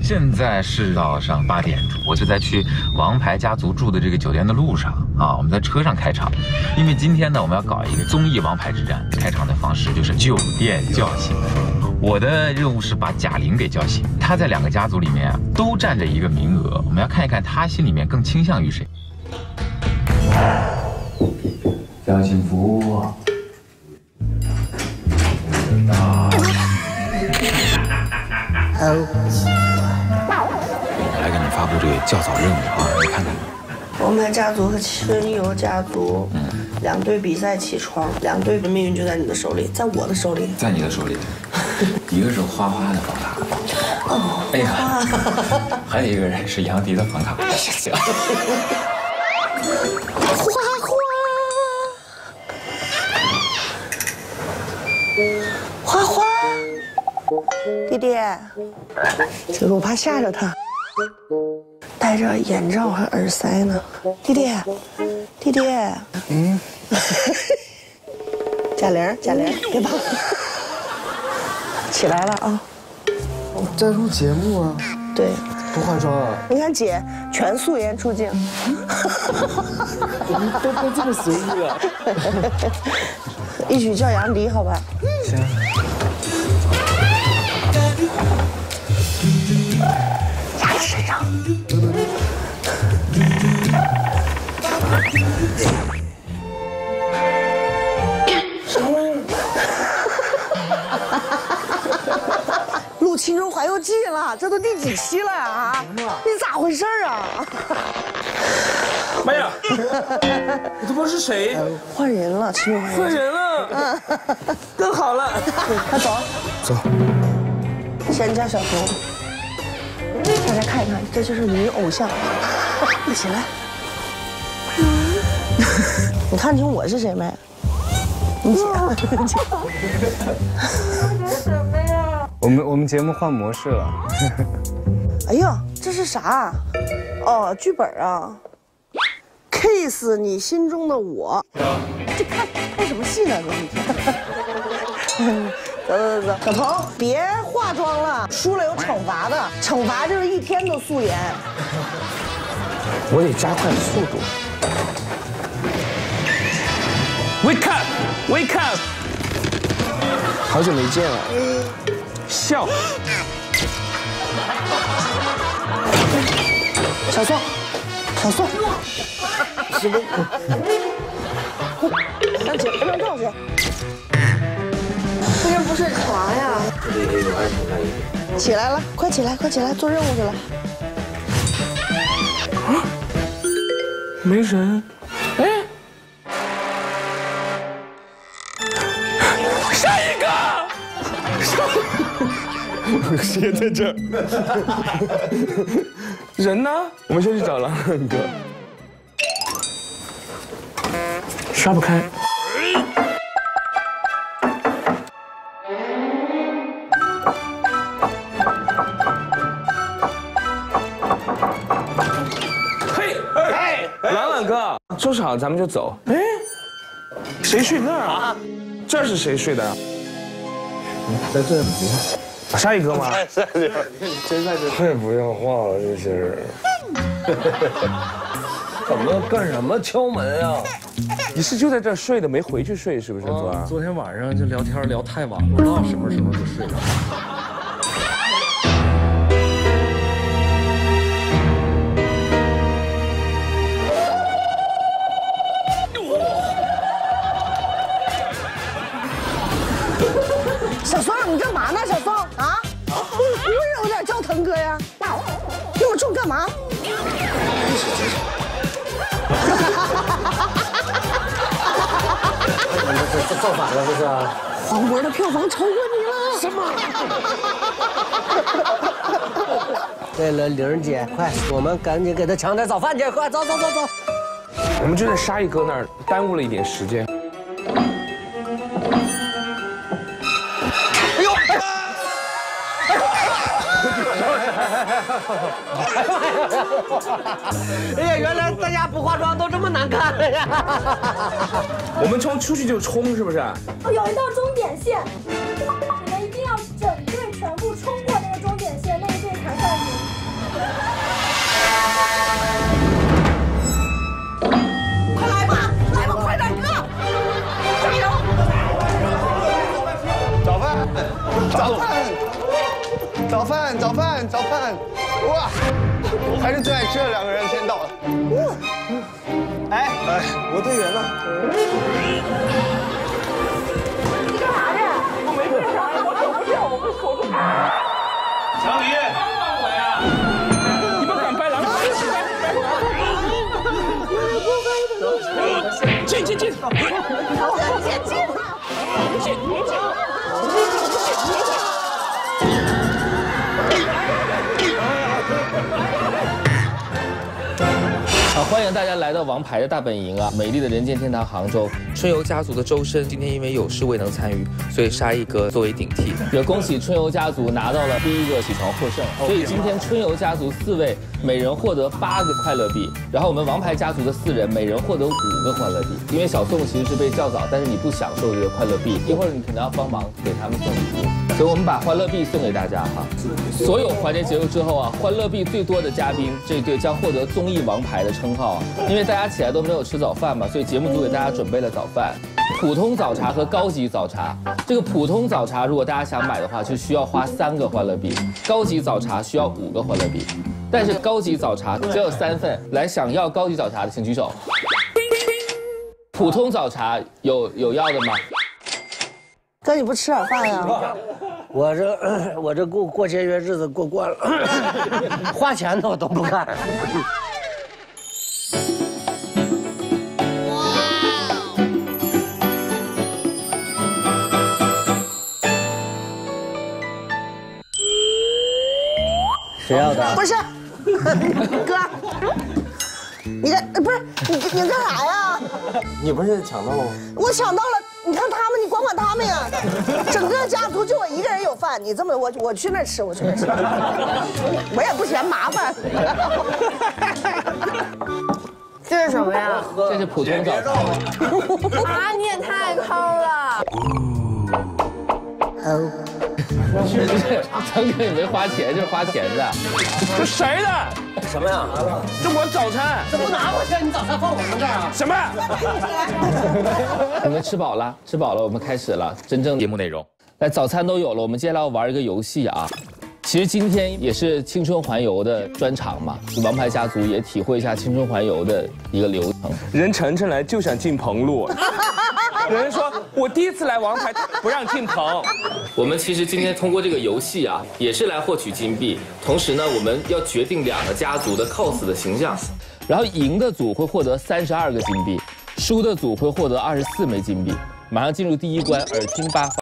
现在是早上8点，我就在去王牌家族住的这个酒店的路上啊。我们在车上开场，因为今天呢，我们要搞一个综艺王牌之战。开场的方式就是酒店叫醒。我的任务是把贾玲给叫醒，她在2个家族里面啊都占着一个名额，我们要看一看她心里面更倾向于谁。叫醒服务。来给你发布这个较早任务啊，你看看。 王牌家族和春游家族，2队比赛起床，2队的命运就在你的手里，在我的手里， 在你的手里。一个是花花的房卡，哦，哎呀，还有一个人是杨迪的房卡。行。 花花，弟弟，这个我怕吓着他，戴着眼罩和耳塞呢。弟弟，贾玲，别怕，起来了啊！ 在录节目啊？ 对。 不化妆啊？ 你看姐全素颜出镜， 我们都这么随意了。 一曲叫杨迪，好吧？ 行。 压在身上。什么玩意儿？录《青春环游记》了，这都第几期了啊？你咋回事啊？ 妈呀！我他妈是谁？ 换人了，青春环游记。 换人了。更好了。 快走。 走。 先叫小红，大家看一看，这就是女偶像。一起来。你看清我是谁没？你姐。 什么呀？ 我们节目换模式了。 哎呀，这是啥？哦，剧本啊。Kiss 你心中的我。这看什么戏呢？这走，小鹏，别化妆了，输了有惩罚的，惩罚就是1天的素颜。 我得加快速度。Wake up, wake up！ 好久没见了。笑。 小宋，让姐不能告诉谁。 这不是床呀！ 起来了，快起来，做任务去了。 啊，没人。哎，上一个，我先在这儿。人呢？我们先去找狼人哥。刷不开。哥，收拾好咱们就走。哎，谁睡那儿啊？这是谁睡的？ 在这里。 下一个吗？ 真在这。太不像话了，这些人。怎么干什么敲门啊？ 你是就在这儿睡的，没回去睡是不是？ 昨天晚上就聊天聊太晚，不知道什么时候就睡着了。 小松，你干嘛呢？小松啊，温柔点叫腾哥呀！那么重干嘛？ 这造反了，这是？ 黄渤的票房超过你了！ 什么？对了，玲儿姐，快，我们赶紧给他抢点早饭去，快走。 我们就在沙溢哥那儿耽误了一点时间。 哎呀，原来大家不化妆都这么难看了呀！ 我们出去就冲，是不是？ 有一道终点线，你们一定要整队全部冲过那个终点线，那一队才算赢。 哇，还是最爱吃的2个人先到了。哎，我队员呢？ 你干啥呢？我没干啥，我手不掉，我们手住。 小李，帮我呀！ 你们敢白狼？进！ 欢迎大家来到王牌的大本营啊！美丽的人间天堂杭州，春游家族的周深今天因为有事未能参与，所以沙溢哥作为顶替。也恭喜春游家族拿到了第1个起床获胜，所以今天春游家族4位每人获得8个快乐币，然后我们王牌家族的4人每人获得5个欢乐币。因为小宋其实是被叫早，但是你不享受这个快乐币，一会儿你可能要帮忙给他们送礼物，所以我们把欢乐币送给大家哈。所有环节结束之后啊，欢乐币最多的嘉宾这对将获得综艺王牌的称号啊。因为大家起来都没有吃早饭嘛，所以节目组给大家准备了早饭，普通早茶和高级早茶。这个普通早茶如果大家想买的话，就需要花3个欢乐币；高级早茶需要5个欢乐币。但是高级早茶只有3份，来想要高级早茶的请举手。普通早茶有要的吗？ 哥，你不吃点饭呀？ 我这过节约日子过惯了，花钱的我都不干。谁要的？ 不是，哥，你干啥呀？ 你不是抢到了吗？ 我抢到了，你看他们，你管他们呀！整个家族就我一个人有饭，你这么我去那儿吃，我也不嫌麻烦。 这是什么呀？ 这是普通早茶。 啊，你也太抠了！ 张哥也没花钱，这是花钱的。 这谁的？什么呀？这我早餐。 这不拿过去，你早餐放我们这儿啊？ 什么？ 你们吃饱了？吃饱了，我们开始了真正节目内容。来，早餐都有了，我们接下来要玩一个游戏啊。其实今天也是青春环游的专场嘛，王牌家族也体会一下青春环游的一个流程。 人晨晨来就想进棚录，有人说我第1次来王牌不让进棚。 我们其实今天通过这个游戏啊，也是来获取金币，同时呢，我们要决定2个家族的 cos 的形象，然后赢的组会获得32个金币，输的组会获得24枚金币。马上进入第1关，耳听8方。